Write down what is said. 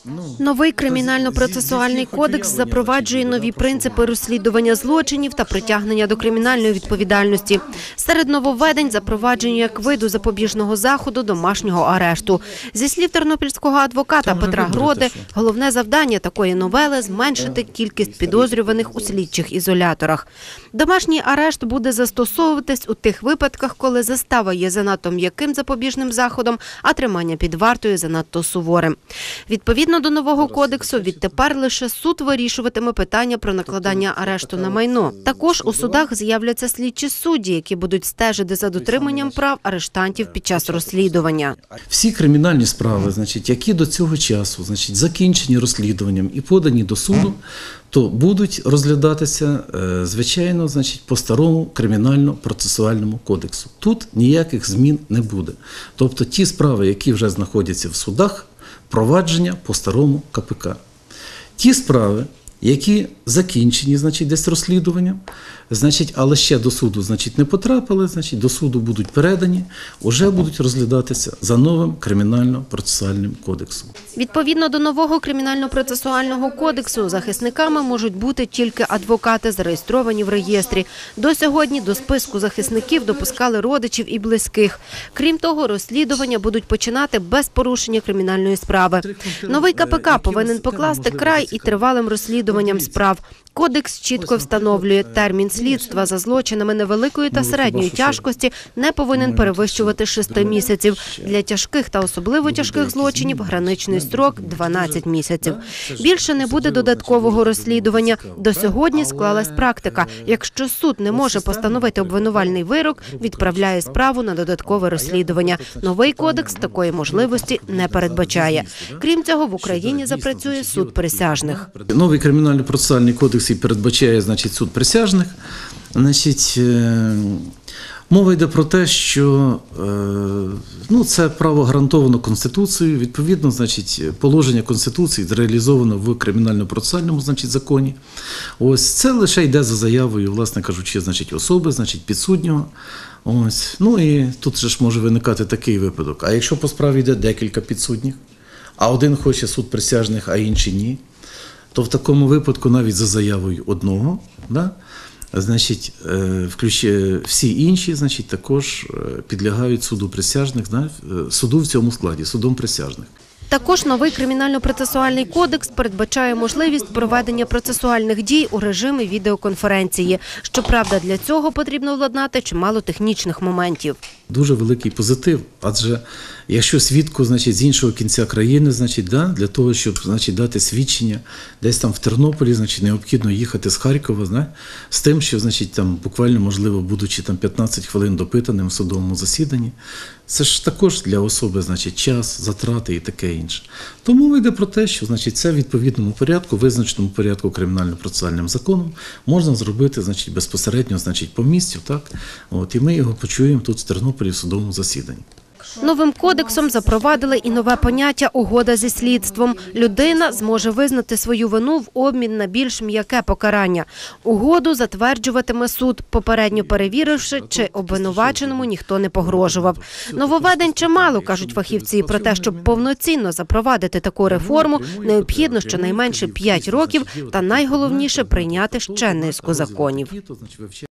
Новий кримінально-процесуальний кодекс запроваджує нові принципи розслідування злочинів та притягнення до кримінальної відповідальності. Серед нововведень – запровадження як виду запобіжного заходу домашнього арешту. Зі слів тернопільського адвоката Петра Гроди, головне завдання такої новели – зменшити кількість підозрюваних у слідчих ізоляторах. Домашній арешт буде застосовуватись у тих випадках, коли застава є занадто м'яким запобіжним заходом, а тримання під вартою занадто суворим. Відповідно до нового кодексу, відтепер лише суд вирішуватиме питання про накладання арешту на майно. Також у судах з'являться слідчі судді, які будуть стежити за дотриманням прав арештантів під час розслідування. Всі кримінальні справи, які до цього часу закінчені розслідуванням і подані до суду, то будуть розглядатися, звичайно, по старому кримінально-процесуальному кодексу. Тут ніяких змін не буде. Тобто ті справи, які вже знаходяться в судах, провадження по старому КПК. Ті справи, які закінчені, десь розслідуванням, але ще до суду, не потрапили, до суду будуть передані, вже будуть розглядатися за новим кримінально-процесуальним кодексом. Відповідно до нового кримінально-процесуального кодексу, захисниками можуть бути тільки адвокати, зареєстровані в реєстрі. До сьогодні до списку захисників допускали родичів і близьких. Крім того, розслідування будуть починати без порушення кримінальної справи. Новий КПК повинен покласти край і тривалим розслідуванням справ. Кодекс чітко встановлює, термін слідства за злочинами невеликої та середньої тяжкості не повинен перевищувати 6 місяців. Для тяжких та особливо тяжких злочинів граничний строк – 12 місяців. Більше не буде додаткового розслідування. До сьогодні склалась практика. Якщо суд не може постановити обвинувальний вирок, відправляє справу на додаткове розслідування. Новий кодекс такої можливості не передбачає. Крім цього, в Україні запрацює суд присяжних. Новий кримінально-процесуальний кодекс і передбачає, суд присяжних. Мова йде про те, що це право гарантовано Конституцією, відповідно, положення Конституції реалізовано в кримінально-процесуальному, законі. Ось це лише йде за заявою, власне кажучи, особи, підсуднього. Ось. І тут же ж може виникати такий випадок. А якщо по справі йде декілька підсудніх, а один хоче суд присяжних, а інший ні, то в такому випадку навіть за заявою одного, всі інші, також підлягають суду присяжних, суду в цьому складі, судом присяжних. Також новий кримінально-процесуальний кодекс передбачає можливість проведення процесуальних дій у режимі відеоконференції. Щоправда, для цього потрібно владнати чимало технічних моментів. Дуже великий позитив, адже якщо свідку з іншого кінця країни, для того, щоб дати свідчення, десь там в Тернополі, необхідно їхати з Харкова, з тим, що буквально, можливо, будучи 15 хвилин допитаним в судовому засіданні, це ж також для особи час, затрати і таке інше. Тому йде про те, що це в відповідному порядку, визначеному порядку кримінально-процесуальним законом, можна зробити безпосередньо по місцю, і ми його почуємо тут в Тернополі в судовому засіданні. Новим кодексом запровадили і нове поняття «угода зі слідством». Людина зможе визнати свою вину в обмін на більш м'яке покарання. Угоду затверджуватиме суд, попередньо перевіривши, чи обвинуваченому ніхто не погрожував. Нововведень чимало, кажуть фахівці, про те, щоб повноцінно запровадити таку реформу, необхідно щонайменше 5 років та найголовніше – прийняти ще низку законів.